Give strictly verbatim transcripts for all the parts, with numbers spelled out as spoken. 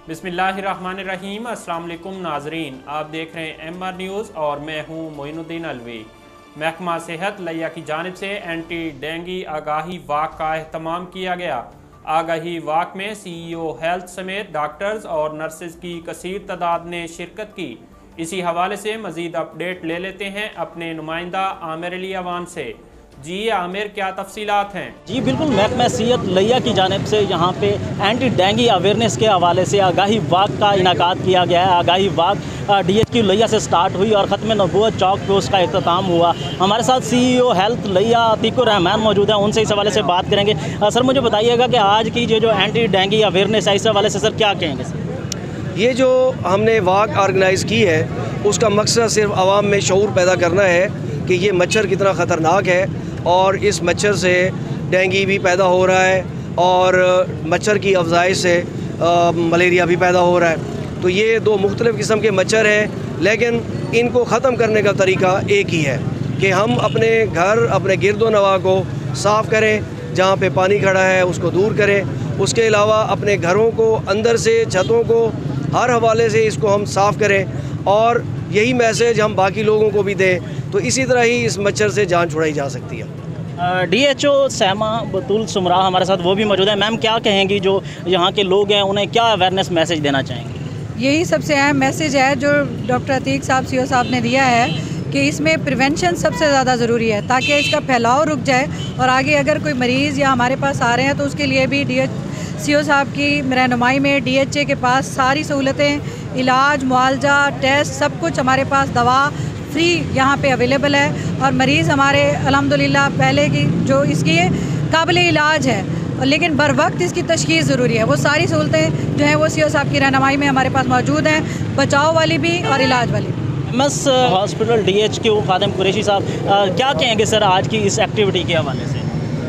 बिस्मिल्लाहिर्रहमानिर्रहीम। अस्सलाम वालेकुम नाजरीन, आप देख रहे हैं एम आर न्यूज़ और मैं हूं मोइनुद्दीन अलवी। महकमा सेहत लिया की जानिब से एंटी डेंगी आगाही वाक का एहतमाम किया गया। आगाही वाक में सी ई ओ हेल्थ समेत डॉक्टर्स और नर्सेज की कसीर तादाद ने शिरकत की। इसी हवाले से मज़ीद अपडेट ले लेते हैं अपने नुमाइंदा आमिर अली अवान से। जी आमिर, क्या तफसीलात हैं? जी बिल्कुल, महकमा सेहत लिया की जानिब से यहाँ पे एंटी डेंगी अवेयरनेस के हवाले से आगाही वाक का इनाकाद किया गया है। आगाही वाक डी एच क्यू लिया से स्टार्ट हुई और ख़त्म नबूवत चौक पे उसका इख्तिताम हुआ। हमारे साथ सी ई ओ हेल्थ लिया अतीकुर रहमान मौजूद हैं, उनसे इस हवाले से बात करेंगे। सर मुझे बताइएगा कि आज की जो जो एंटी डेंगी अवेयरनेस है इस हवाले से सर क्या कहेंगे? सर ये जो हमने वाक ऑर्गेनाइज़ की है उसका मकसद सिर्फ आवाम में शऊर पैदा करना है कि ये मच्छर कितना ख़तरनाक है और इस मच्छर से डेंगी भी पैदा हो रहा है और मच्छर की अफजाइश से आ, मलेरिया भी पैदा हो रहा है। तो ये दो मुख्तलिफ़ किस्म के मच्छर हैं, लेकिन इनको ख़त्म करने का तरीका एक ही है कि हम अपने घर अपने गिरदो नवा को साफ़ करें, जहाँ पे पानी खड़ा है उसको दूर करें। उसके अलावा अपने घरों को अंदर से छतों को हर हवाले से इसको हम साफ़ करें और यही मैसेज हम बाकी लोगों को भी दें। तो इसी तरह ही इस मच्छर से जान छुड़ाई जा सकती है। डी एच ओ सैमा बतूल सुमरा हमारे साथ वो भी मौजूद है। मैम क्या कहेंगी, जो यहाँ के लोग हैं उन्हें क्या अवेयरनेस मैसेज देना चाहेंगे? यही सबसे अहम मैसेज है जो डॉक्टर अतीक साहब सी ओ साहब ने दिया है कि इसमें प्रिवेंशन सबसे ज़्यादा ज़रूरी है ताकि इसका फैलाव रुक जाए और आगे अगर कोई मरीज़ या हमारे पास आ रहे हैं तो उसके लिए भी डी एच सी ओ साहब की रहनुमाई में डी एच ए के पास सारी सहूलतें, इलाज, मुआवजा, टेस्ट, सब कुछ हमारे पास, दवा फ्री यहाँ पे अवेलेबल है। और मरीज़ हमारे अल्हम्दुलिल्लाह पहले की जो इसकी काबिल इलाज है, लेकिन बर वक्त इसकी तशख़ीस ज़रूरी है। वो सारी सहूलतें जो हैं वो सी ओ साहब की रहनुमाई में हमारे पास मौजूद हैं, बचाव वाली भी और इलाज वाली भी। M S hospital D H Q Khadim Qureshi sahab क्या कहेंगे सर आज की इस एक्टिविटी के हवाले से?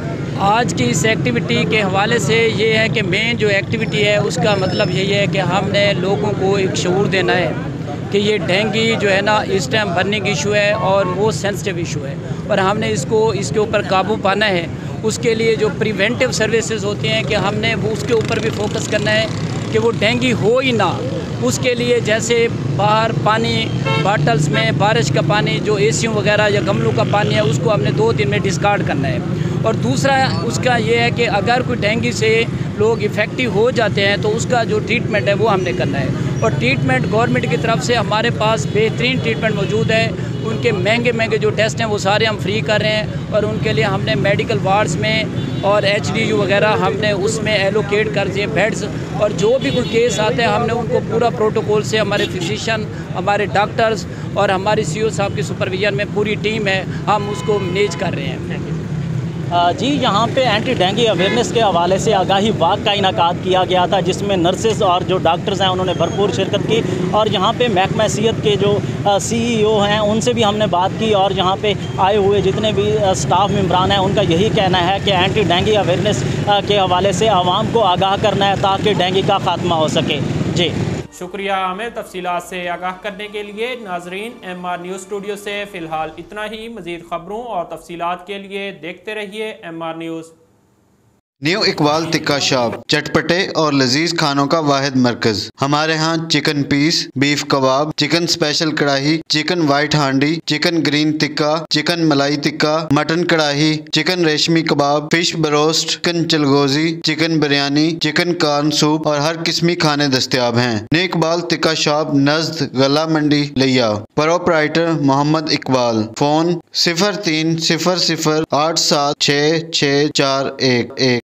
आज की इस एक्टिविटी के हवाले से ये है कि मेन जो एक्टिविटी है उसका मतलब यही है कि हमने लोगों को एक शऊर देना है कि ये डेंगी जो है ना इस टाइम बर्निंग इशू है और वो सेंसिटिव इशू है और हमने इसको इसके ऊपर काबू पाना है। उसके लिए जो प्रिवेंटिव सर्विसेज होती हैं कि हमने वो उसके ऊपर भी फोकस करना है कि वो डेंगी हो ही ना। उसके लिए जैसे बाहर पानी बॉटल्स में बारिश का पानी जो एसियों वगैरह या गमलों का पानी है उसको हमने दो दिन में डिस्कार्ड करना है। और दूसरा उसका ये है कि अगर कोई डेंगी से लोग इफ़ेक्टिव हो जाते हैं तो उसका जो ट्रीटमेंट है वो हमने करना है। और ट्रीटमेंट गवर्नमेंट की तरफ से हमारे पास बेहतरीन ट्रीटमेंट मौजूद है। उनके महंगे महंगे जो टेस्ट हैं वो सारे हम फ्री कर रहे हैं और उनके लिए हमने मेडिकल वार्ड्स में और एच डी यू वगैरह हमने उसमें एलोकेट कर दिए बेड्स। और जो भी कोई केस आते हैं हमने उनको पूरा प्रोटोकॉल से हमारे फिजिशियन, हमारे डॉक्टर्स और हमारी सी ओ साहब की सुपरविजन में पूरी टीम है, हम उसको मैनेज कर रहे हैं। जी यहाँ पे एंटी डेंगी अवेयरनेस के हवाले से आगाही वाक का इनाकाद किया गया था जिसमें नर्सेज और जो डॉक्टर्स हैं उन्होंने भरपूर शिरकत की। और यहाँ पे महकमा सेहत के जो सी ई ओ हैं उनसे भी हमने बात की और यहाँ पे आए हुए जितने भी स्टाफ मेम्बरान हैं उनका यही कहना है कि एंटी डेंगी अवेयरनेस के हवाले से आवाम को आगाह करना है ताकि डेंगी का खात्मा हो सके। जी शुक्रिया आमिर, तफसीलात से आगाह करने के लिए। नाजरीन, एम आर न्यूज़ स्टूडियो से फ़िलहाल इतना ही। मज़ीद ख़बरों और तफसीलात के लिए देखते रहिए M R news. New Iqbal tikka shop, चटपटे और लजीज खानों का वाहिद मरकज। हमारे यहाँ chicken piece, beef kebab, chicken special kadhai, chicken white handi, chicken green tikka, chicken malai tikka, mutton kadhai, chicken reshmi kebab, fish broast, chicken चलगोजी, chicken biryani, chicken corn soup और हर किस्मी खाने दस्तयाब हैं। न्यू इकबाल टिक्का शॉप नज़द गला मंडी लिया। प्रोपराइटर मोहम्मद इकबाल। फ़ोन सिफर तीन सिफर सिफर आठ सात छः छः चार एक एक।